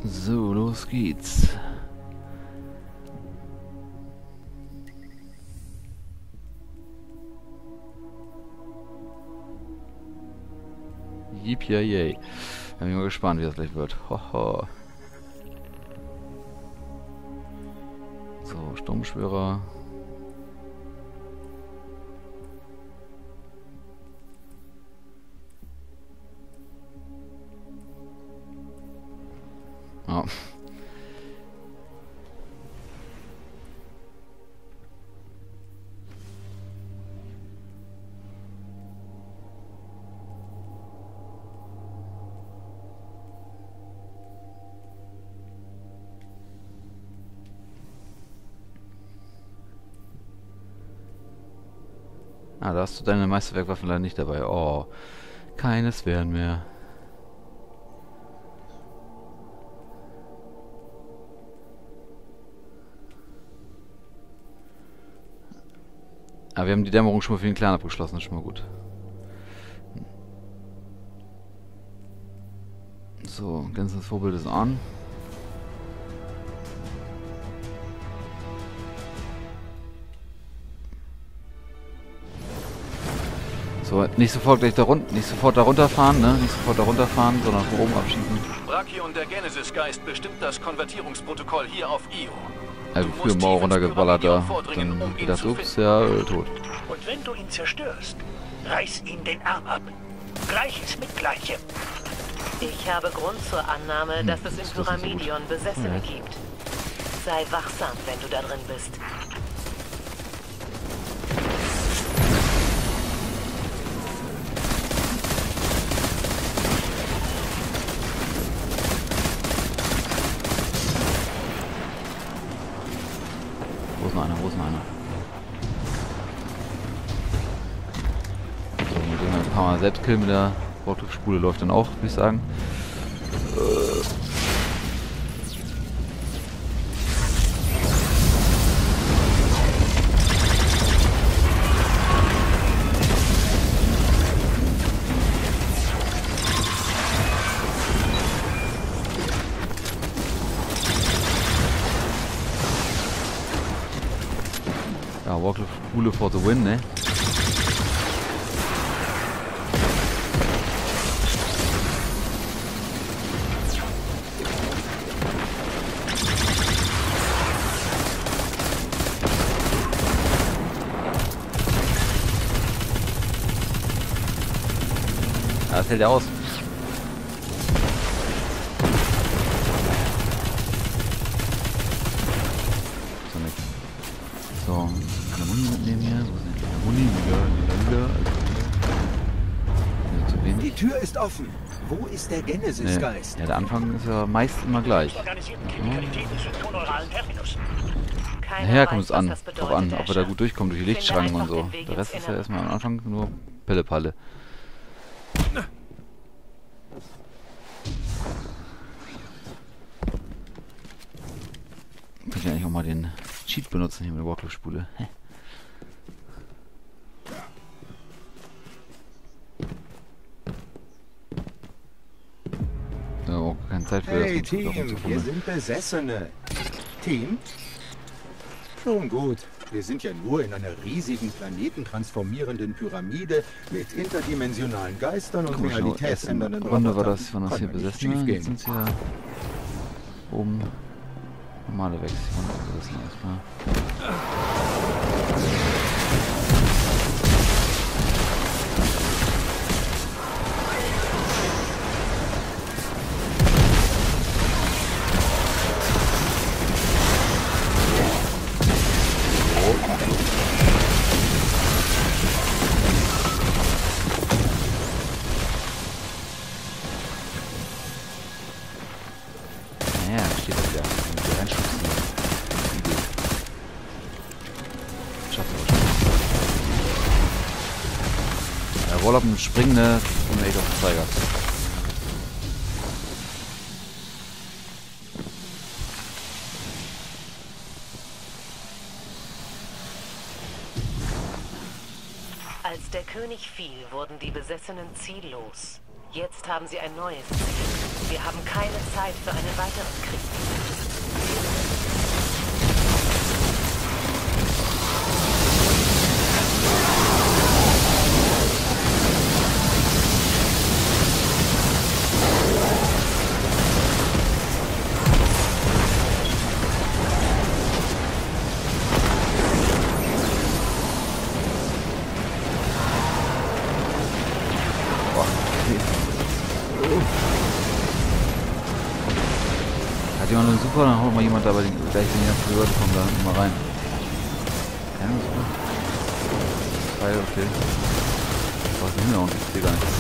So, los geht's. Yippie. Bin ich mal gespannt, wie das gleich wird. Hoho. So, Sturmschwörer. Oh. Ah, da hast du deine Meisterwerkwaffen leider nicht dabei. Oh, keines werden mehr. Ah, wir haben die Dämmerung schon mal für den Clan abgeschlossen, das ist schon mal gut. So, ganzes Vorbild ist an. So, nicht sofort gleich da runterfahren, ne? Nicht sofort da runterfahren, sondern von oben abschießen. Brachion, der Genesis-Geist, bestimmt das Konvertierungsprotokoll hier auf Io. Also früher Mauer runtergeballert da. Dann gedacht, ups, ja, tot. Und wenn du ihn zerstörst, reiß ihm den Arm ab. Gleiches mit Gleichem. Ich habe Grund zur Annahme, dass es im Pyramidion Besessene gibt. Sei wachsam, wenn du da drin bist. Wo ist noch einer? So, mit dem ein paar Mal selbst killen mit der Wortglücksspule läuft dann auch, würde ich sagen. Ja, Wortglücksspule for the win, ne? Ja, das hält ja aus. So, eine Muni mitnehmen hier. Wo ist denn die Muni? Wieder. Die Tür ist offen. Wo ist der Genesis-Geist? Ja, der Anfang ist ja meist immer gleich. Naja, kommt es an. Drauf an, ob wir da gut durchkommen durch die Lichtschranken und so. Der Rest ist ja erstmal am Anfang nur Pille-Palle. Kann ich eigentlich auch mal den Cheat benutzen hier mit der Wortglücksspule. Da auch keine Zeit für Hey das. Team, wir sind Besessene. Team? Schon gut. Wir sind ja nur in einer riesigen planetentransformierenden Pyramide mit interdimensionalen Geistern und realitätsändernden Runde war Robotern. das hier besessen. Jetzt sind ja oben normale Wechsel. Besessen erstmal. Ja, steht das ja. Die reinschubsen. Schafft er schon. Ja, Warlock mit Springen, ne? Und echt auf den Zeiger. Als der König fiel, wurden die Besessenen ziellos. Jetzt haben sie ein neues Ziel. Wir haben keine Zeit für einen weiteren Krieg. Hat jemand einen Super, dann haut mal jemand da bei den gleich den ganzen Leute kommen da mal rein. Keine Super. Pfeil, okay. Was ist denn noch? Ich sehe gar nichts.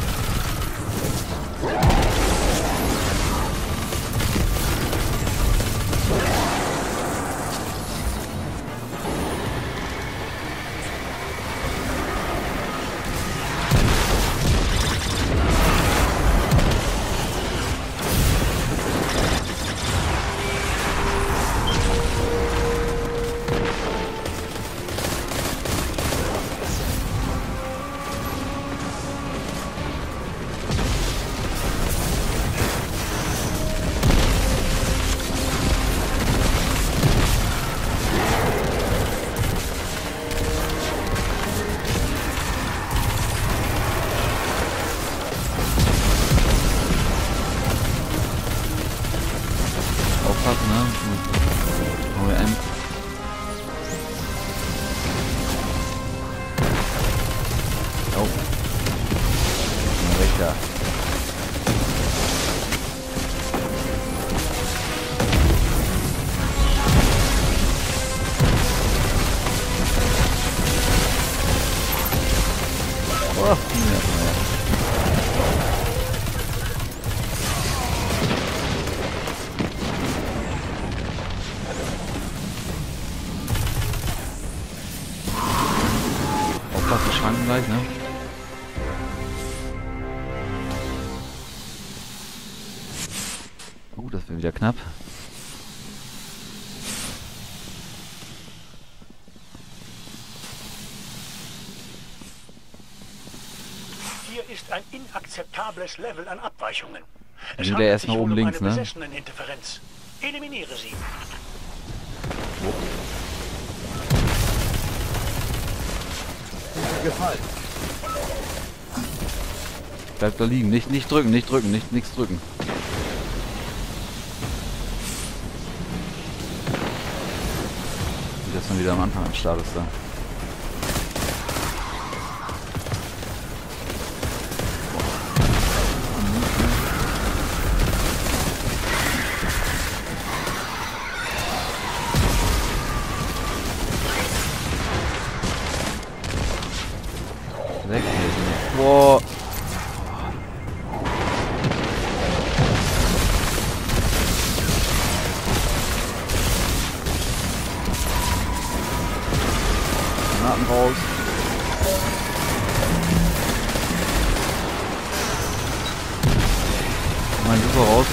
Aufpassen, ne? Haben wir einen. Oh. Weg da. Oh, ja. Die Schranken gleich, ne? Das wird wieder knapp. Hier ist ein inakzeptables Level an Abweichungen. Es Wieder handelt erst sich nach wohl oben um links, eine ne? Besesseneninterferenz. Eliminiere sie. Gefallen. Bleibt da liegen. Nicht drücken, nichts drücken. Wie das schon wieder am Anfang am Start ist da. Weg hier. Boah. Granaten raus. Mein Super raus.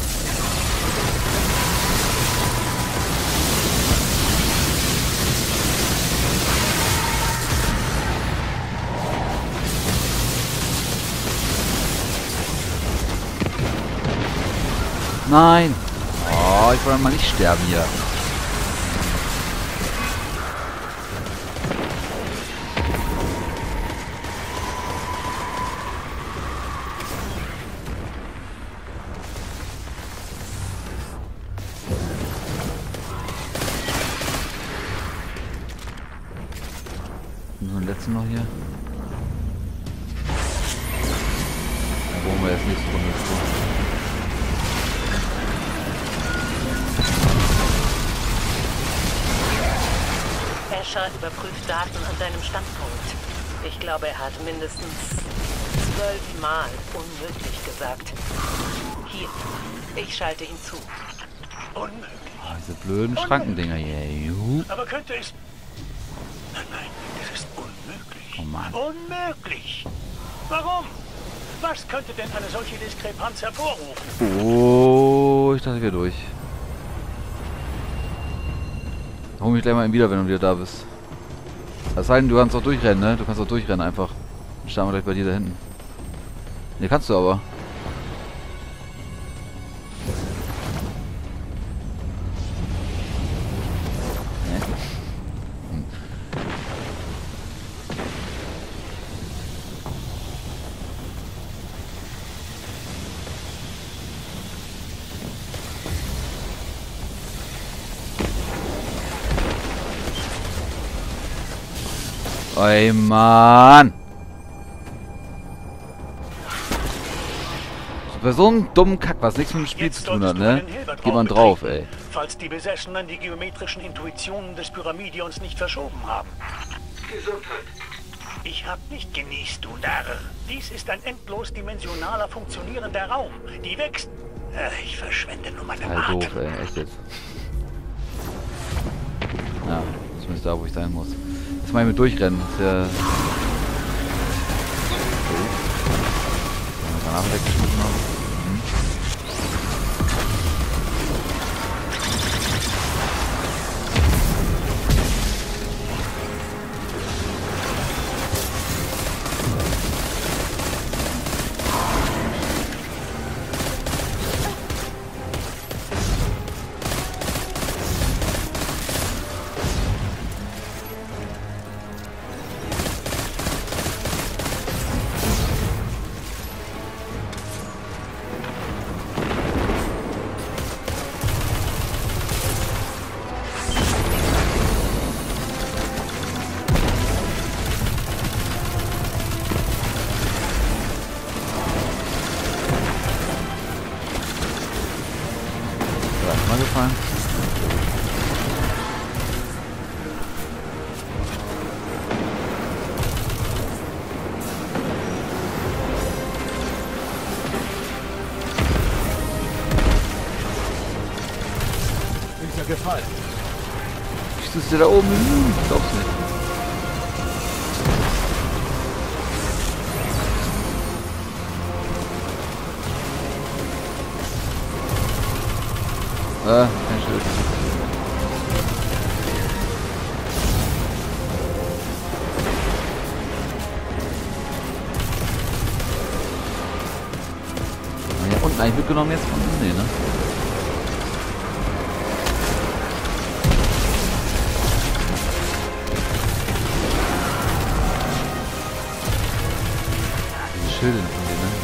Nein! Oh, ich wollte mal nicht sterben hier. So, den letzten noch hier. Da brauchen wir jetzt nicht so rumgekommen. Escher überprüft Daten an deinem Standpunkt. Ich glaube, er hat mindestens 12 Mal unmöglich gesagt. Hier, ich schalte ihn zu. Unmöglich. Oh, diese blöden Schrankendinger hier. Juhu. Aber könnte es... Nein, das ist unmöglich. Oh Mann. Unmöglich. Warum? Was könnte denn eine solche Diskrepanz hervorrufen? Oh, ich dachte, wir durch. Hol mich gleich mal wieder, wenn du wieder da bist. Das heißt, du kannst auch durchrennen, ne? Du kannst auch durchrennen einfach. Dann starten wir gleich bei dir da hinten. Ne, kannst du aber. Ey, Mann! Bei so einem dummen Kack, was nichts mit dem Spiel zu tun hat, ne? Geht man drauf, ey. Falls die Besessenen die geometrischen Intuitionen des Pyramidions nicht verschoben haben. Gesundheit. Ich hab nicht genießt, du Narr. Dies ist ein endlos dimensionaler, funktionierender Raum. Die wächst. Ich verschwende nur meine Halt Atem. doof, ey. Echt jetzt. Ja, zumindest da, wo ich sein muss. Jetzt mal mit durchrennen. Das ist ja... Okay. Granate weggeschmissen haben. Mal gefallen. Ist ja gefallen. Stehst du da oben? Ich glaub's nicht. Kein Schild. Ja, unten eigentlich mitgenommen jetzt von nee, ne? Diese Schilde von denen, ne?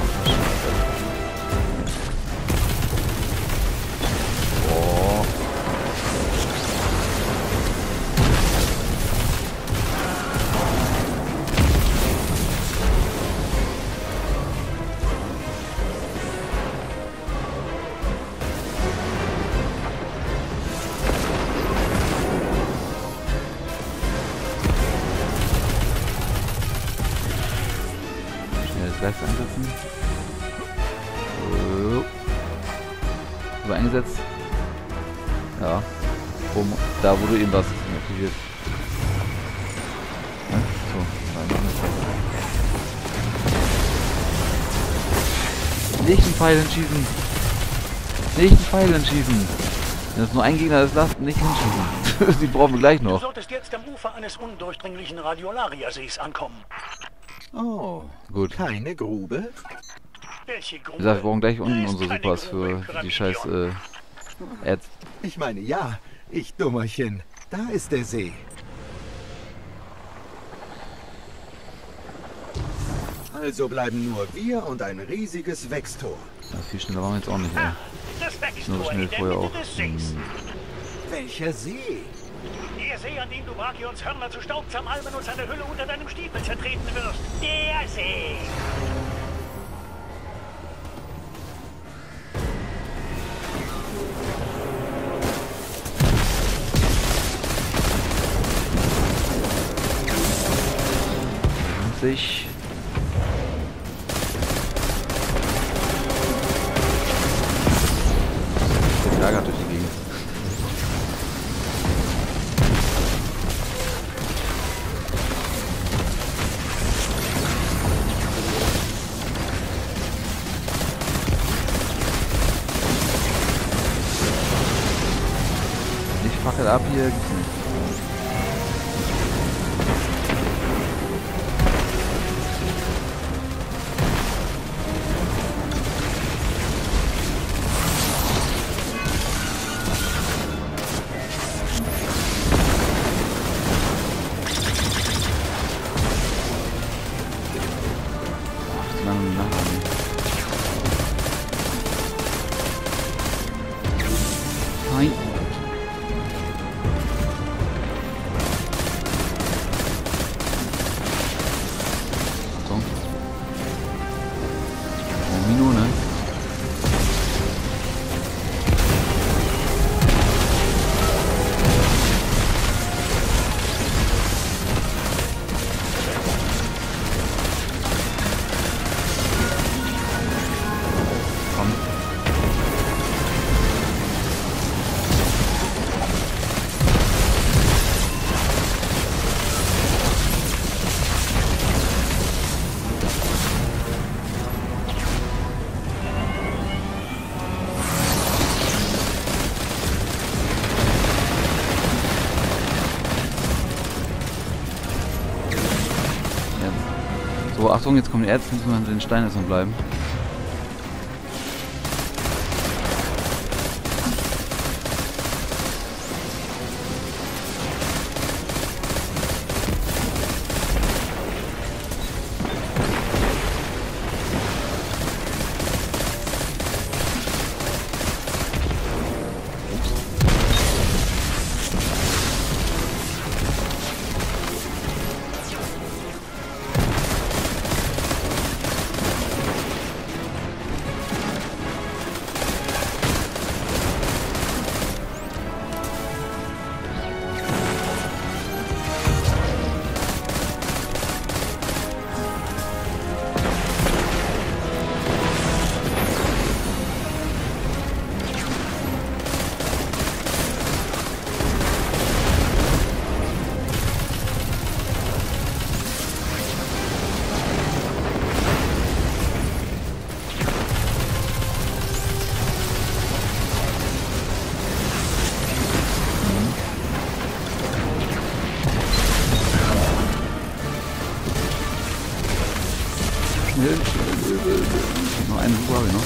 Geist einsetzen. So. Eingesetzt. Ja. Da wo du eben was aktiviert. Ja, so. Nicht einen Pfeil entschießen. Nicht einen Pfeil entschießen. Wenn es nur ein Gegner ist, lasst nicht hinschießen. Die brauchen wir gleich Du noch. solltest jetzt am Ufer eines undurchdringlichen Radiolaria-Sees ankommen. Oh, Gut. keine Grube? Welche Wie Grube? gesagt, wir brauchen gleich unten Da ist unsere keine Supers Grube im für die scheiß Ads. Ich meine, ja, ich Dummerchen. Da ist der See. Also bleiben nur wir und ein riesiges Wächstor. Ja, viel schneller waren wir jetzt auch nicht, ey. Das Nur so Wächstor schnell in der vorher Mitte auch. des Sees. Welcher See? Der See, an dem du Brachions Hörner zu Staub zermalmen und seine Hülle unter deinem Stiefel zertreten wirst. Der See! Sich. Der lagert durch die Gegend. Nicht Fackel ab hier, gibt's nicht. Nein. So, Achtung, jetzt kommen die Ärzte, müssen wir an den Stein erstmal bleiben. Noch eine Uhr habe ich noch.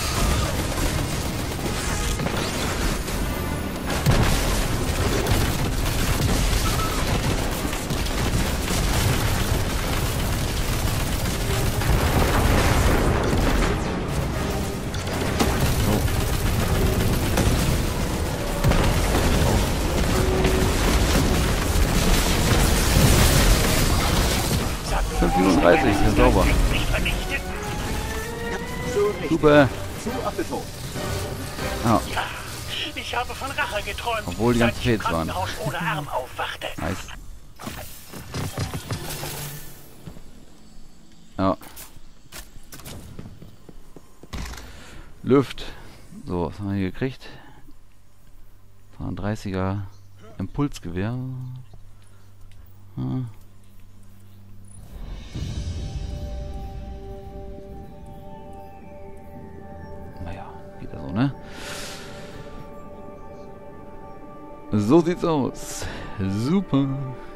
So. 5:30, sehr sauber. Super. Ah. Ja, ich habe von Rache geträumt, Obwohl die seit ganzen ich im Fels waren. Krankenhaus ohne Arm aufwachte. Nice. Ja. Luft. So, was haben wir hier gekriegt? Das war ein 30er Impulsgewehr. Hm. Naja, wieder so, ne? So sieht's aus. Super.